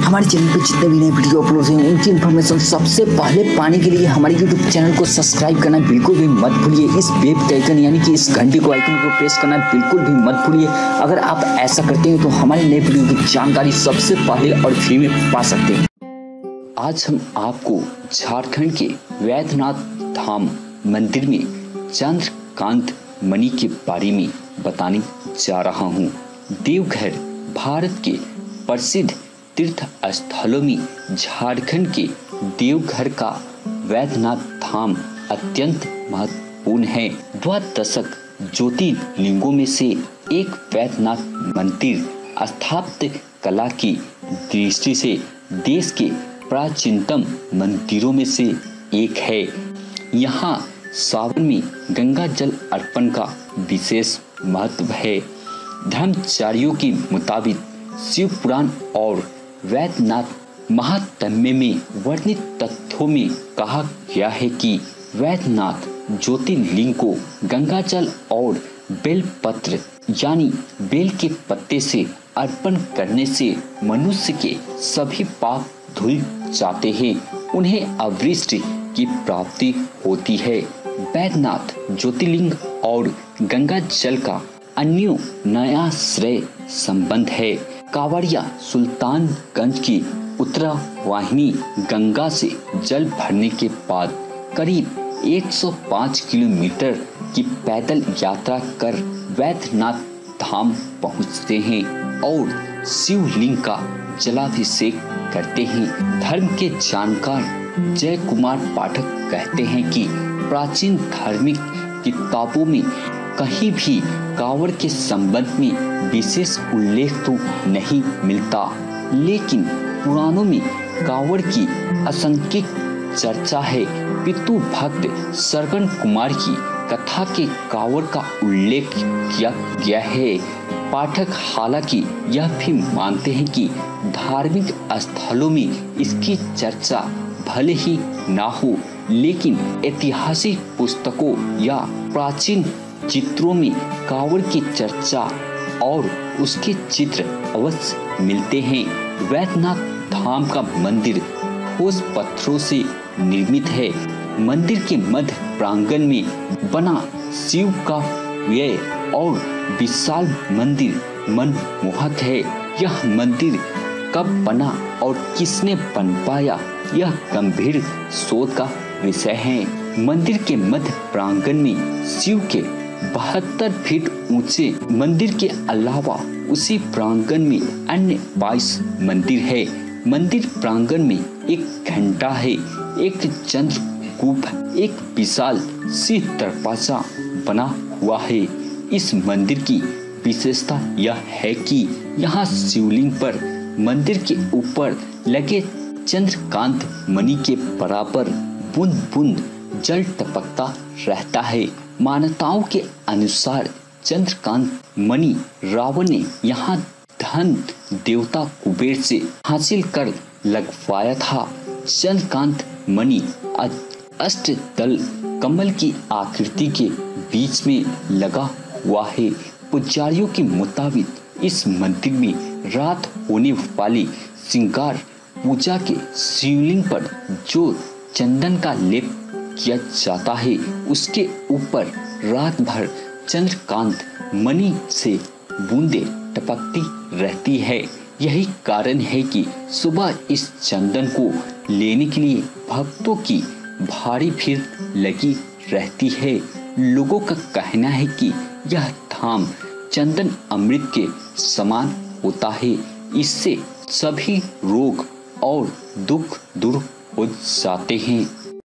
हमारे चैनल पे जितने भी नए वीडियो अपलोड हैं उनकी इन्फॉर्मेशन सबसे पहले पाने के लिए हमारे यूट्यूब चैनल को सब्सक्राइब करना बिल्कुल भी मत भूलिए। इस बेल के आइकन यानी कि इस घंटी को आइकन को प्रेस करना बिल्कुल भी मत भूलिए। अगर आप ऐसा करते हैं तो हमारे नए वीडियो की जानकारी सबसे पहले और फ्री में पा सकते हैं। आज हम आपको झारखंड के वैद्यनाथ धाम मंदिर में चंद्रकांत मणि के बारे में बताने जा रहा हूँ। देवघर भारत के प्रसिद्ध तीर्थ स्थलों में झारखंड के देवघर का वैद्यनाथ धाम अत्यंत महत्वपूर्ण है। द्वादशक ज्योतिर्लिंगों में से एक वैद्यनाथ मंदिर स्थापत्य कला की दृष्टि से देश के प्राचीनतम मंदिरों में से एक है। यहाँ सावन में गंगा जल अर्पण का विशेष महत्व है। धर्माचार्यों के मुताबिक शिव पुराण और वैद्यनाथ महात्म्य में वर्णित तथ्यों में कहा गया है कि वैद्यनाथ ज्योतिर्लिंग को गंगा जल और बेलपत्र यानी बेल के पत्ते से अर्पण करने से मनुष्य के सभी पाप धुल जाते हैं, उन्हें अवृष्टि की प्राप्ति होती है। वैद्यनाथ ज्योतिर्लिंग और गंगा जल का अन्योन्याश्रय संबंध है। कांवड़िया सुल्तानगंज की उत्तरवाहिनी गंगा से जल भरने के बाद करीब 105 किलोमीटर की पैदल यात्रा कर वैद्यनाथ धाम पहुंचते हैं और शिवलिंग का जलाभिषेक करते हैं। धर्म के जानकार जय कुमार पाठक कहते हैं कि प्राचीन धार्मिक किताबों में कहीं भी कांवड़ के संबंध में विशेष उल्लेख तो नहीं मिलता, लेकिन पुराणों में कांवड़ की असंख्य चर्चा है। पितु भक्त सरगन कुमार की कथा के कांवड़ का उल्लेख किया गया है। पाठक हालांकि यह भी मानते हैं कि धार्मिक स्थलों में इसकी चर्चा भले ही ना हो, लेकिन ऐतिहासिक पुस्तकों या प्राचीन चित्रों में कांवड़ की चर्चा और उसके चित्र अवश्य मिलते हैं। वैद्यनाथ धाम का मंदिर ठोस पत्थरों से निर्मित है। मंदिर के मध्य प्रांगण में बना शिव का व्यय और विशाल मंदिर मनमोहक है। यह मंदिर कब बना और किसने बनवाया, यह गंभीर शोध का विषय है। मंदिर के मध्य प्रांगण में शिव के 72 फीट ऊंचे मंदिर के अलावा उसी प्रांगण में अन्य 22 मंदिर है। मंदिर प्रांगण में एक घंटा है, एक चंद्रकूप, एक विशाल सिंह दरवाजा बना हुआ है। इस मंदिर की विशेषता यह है कि यहाँ शिवलिंग पर मंदिर के ऊपर लगे चंद्रकांत मणि के बराबर बूंद बूंद जल टपकता रहता है। मान्यताओं के अनुसार चंद्रकांत मणि रावण ने यहाँ धन देवता कुबेर से हासिल कर लगवाया था। चंद्रकांत मणि अष्टदल कमल की आकृति के बीच में लगा हुआ है। पुजारियों के मुताबिक इस मंदिर में रात होने वाली श्रृंगार पूजा के शिवलिंग पर जो चंदन का लेप किया जाता है, उसके ऊपर रात भर चंद्रकांत मणि से बूंदें टपकती रहती है। यही कारण है कि सुबह इस चंदन को लेने के लिए भक्तों की भारी भीड़ लगी रहती है। लोगों का कहना है कि यह धाम चंदन अमृत के समान होता है। इससे सभी रोग और दुख दूर हो जाते हैं।